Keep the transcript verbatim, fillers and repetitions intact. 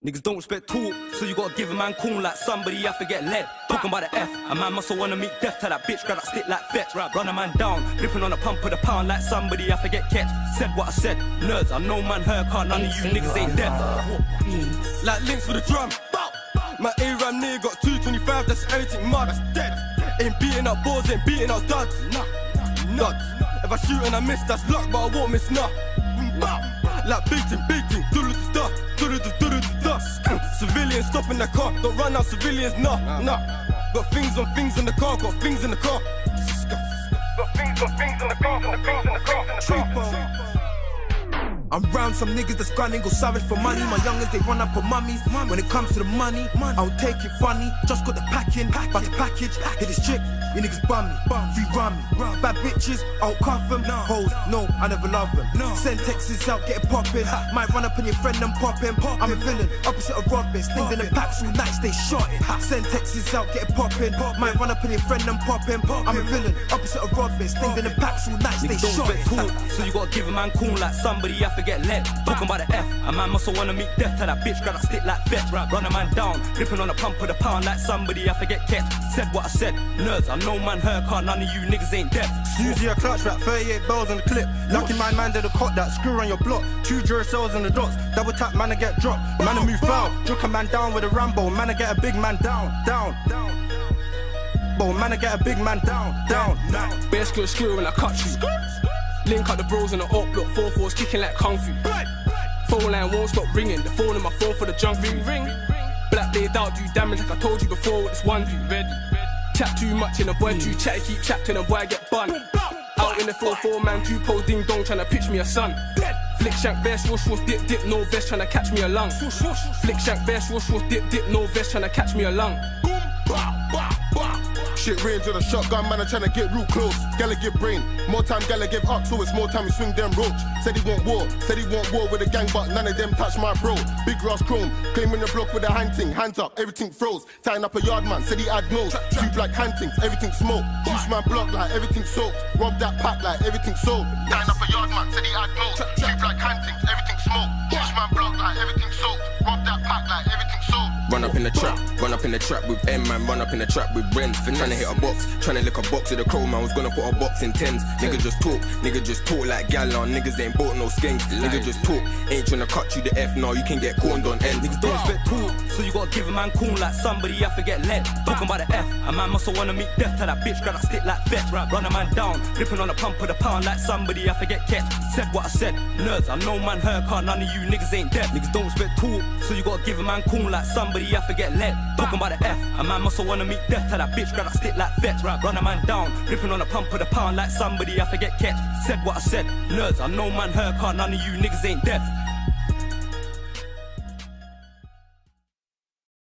Niggas don't respect talk, so you gotta give a man cool like somebody I forget lead. Talking about the F, a man must wanna meet death. Tell that bitch grab that stick like fetch. Run a man down, ripping on a pump of the pound like somebody I forget catch. Said what I said, nerds, I know man her car, none of you niggas ain't deaf. Like links for the drum. My A-Ram nigga got two twenty-five, that's everything mud, that's dead. Ain't beating up balls, ain't beating up duds. Nah, nuts. If I shoot and I miss, that's luck, but I won't miss nah. Like big thing, big thing, doodle-da-da, doodle-da-doodle-da-da. Civilians stop in the car, don't run out civilians, nah, nah. Got things on things in the car, got things in the car. Got things on things in the car, got things in the car, in the car. I'm round some niggas that's gone and go savage for money. My youngers, they run up on mummies. When it comes to the money, I don't take it funny. Just got the packing, but the package. Hit this chick, you niggas bum me. Free run me. Bad bitches, I don't cuff them. Hoes, no, I never love them. Send texts out, get it poppin'. Might run up on your friend and pop him. I'm a villain, opposite of Robin. Slinging the packs all night, stay shotting. Send texts out, get it poppin'. Might run up on your friend and pop him. I'm a villain, opposite of Robin. Slinging the packs all night, stay shotting. So you gotta give a man cool like somebody I forget lead. Talking about the F, a man must wanna meet death. Tell that bitch grab that stick like fetch. Run a man down, ripping on a pump of the pound like somebody I forget catch. Said what I said, nerds, I know man her car, none of you niggas ain't deaf. Usually a clutch rap, thirty-eight bells on the clip. Lucky my man did a cot that screw on your block. Two Duracells in the dots, double tap man to get dropped. Man to move foul, joke a man down with a Rambo. Man to get a big man down, down, down. Bo, man to get a big man down, down, down. Bare skill skill when I cut you. Link up the bros in the up block, four fours kicking like kung fu. Phone line won't stop ringing, the phone in my phone for the junk ring, ring. Black day out, do damage like I told you before with this one do. Ready. Chat too much in a boy too chatty, keep chatting and boy get bun. Out in the four four man, two pose ding dong tryna pitch me a son. Flick shank bear swoosh swoosh dip dip no vest tryna catch me a lung. Flick shank bear swoosh swoosh dip dip no vest tryna catch me a lung. Shit range with a shotgun, man, I'm tryna get real close. Gala give brain, more time Gala give up, so it's more time we swing them roach. Said he want war, said he want war with a gang, but none of them touch my bro. Big grass chrome, claiming the block with a hand thing, hands up, everything froze. Tying up a yard man, said he had nose. Two black hand things, everything smoke. Juice man block like everything soaked. Rob that pack like everything sold. Tying up a yard man, said he had nose. Two black hand things, everything smoke. Juice man block like everything soaked. Rob that pack like everything sold. Run up in the trap, run up in the trap with M man, run up in the trap with Ren. Trying to hit a box, trying to lick a box with a crow man, was gonna put a box in tens. Nigga just talk, nigga just talk like Gallon, niggas ain't bought no skanks. Nigga just talk, ain't trying to cut you the F, no, you can get corned on end. Niggas don't respect talk, so you gotta give a man cool like somebody I forget lead. Talking about the F, a man must wanna meet death. Tell that bitch grab that stick like fetch. Run a man down, ripping on a pump of the pound like somebody I forget catch. Said what I said, nerds, I know man her car, none of you niggas ain't deaf. Niggas don't respect talk, so you gotta give a man cool like somebody I forget lead. Talking about the F, a man must wanna meet death. Tell that bitch grab that stick like fetch. Run a man down, ripping on a pump of the pound like somebody I forget catch. Said what I said, nerds, I know man her car, none of you niggas ain't deaf.